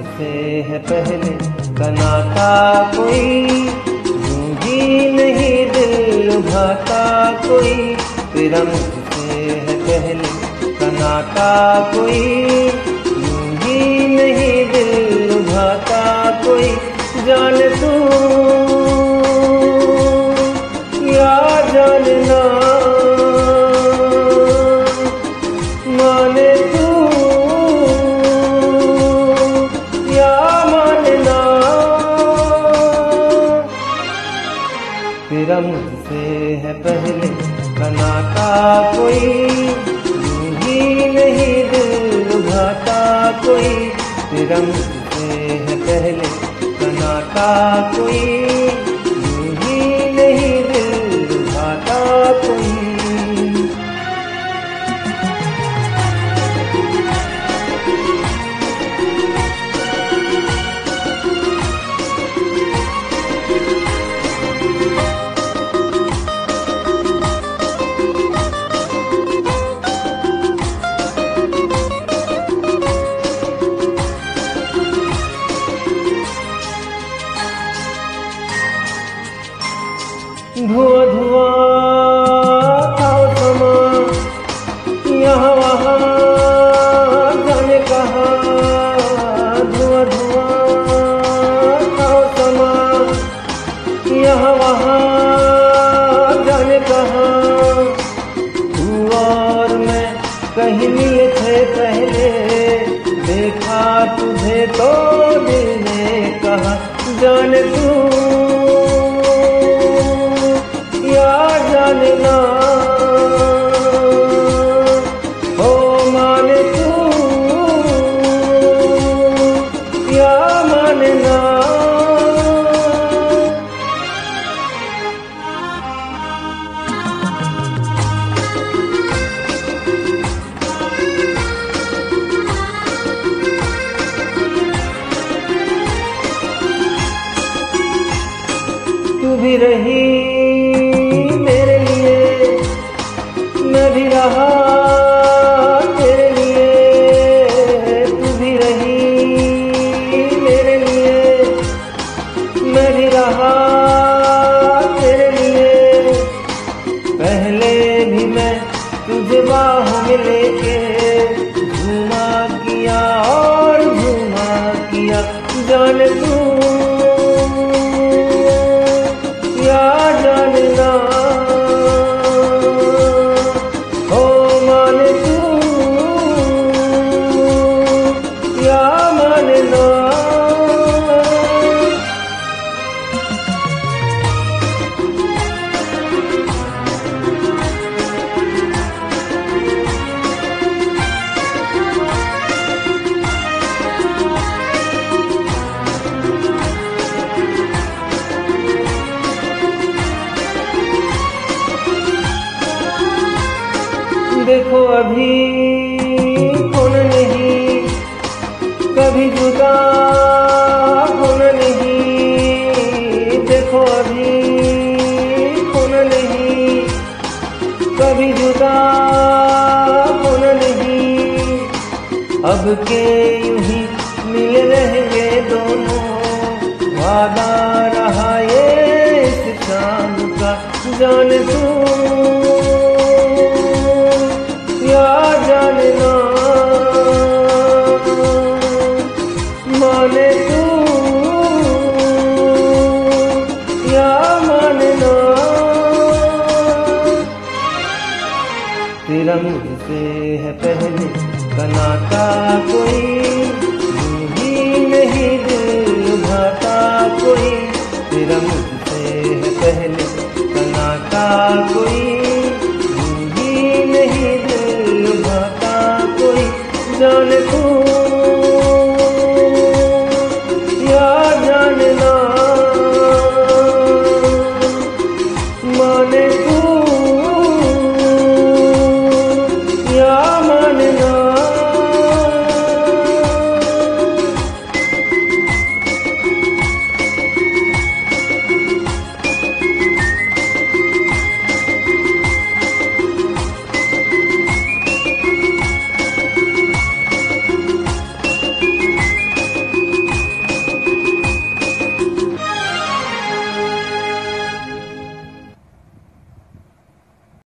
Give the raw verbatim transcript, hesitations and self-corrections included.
मुझसे है पहले का नाता कोई, यूं ही नहीं दिल लुभाता कोई। तेरा मुझसे है पहले का नाता कोई, यूं ही नहीं दिल लुभाता कोई। जान तू या जानना, माने तू या मानना। तेरा मुझसे है पहले का नाता कोई, यूं ही नहीं दिल लुभाता कोई। तेरा मुझसे है पहले का नाता कोई, यूं ही नहीं दिल लुभाता कोई। धुआं धुआं था समा, यहाँ वहाँ जाने कहाँ। धुआं धुआं था समा, यहाँ वहाँ जाने कहाँ। तू और मैं कहीं मिले थे पहले, देखा तुझे तो दिल ने कहा। जाने तू जानना, हो माने तू या मानना। तू भी रही मेरे लिए, मैं भी रहा तेरे लिए। तू भी रही मेरे लिए, मैं भी रहा तेरे लिए। पहले भी मैं तुझे बाहों में लेके झूमा किया और झूमा किया। जाने तू या जानना, हो माने तू या मानना। देखो अभी कौन नहीं, कभी जुदा होना नहीं। देखो अभी कौन नहीं, कभी जुदा होना नहीं। अब के यूं ही मिले रहेंगे दोनों, वादा रहा ये इस शाम का। जान तू या जानना, माने तू या मानना। तेरा मुझसे है पहले का नाता कोई, यूं ही नहीं दिल लुभाता कोई। तेरा मुझसे